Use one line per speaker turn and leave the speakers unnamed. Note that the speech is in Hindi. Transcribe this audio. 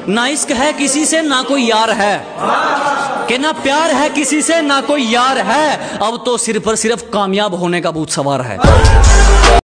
ना इश्क है किसी से ना कोई यार है, कि ना प्यार है किसी से ना कोई यार है, अब तो सिर पर सिर्फ कामयाब होने का भूत सवार है।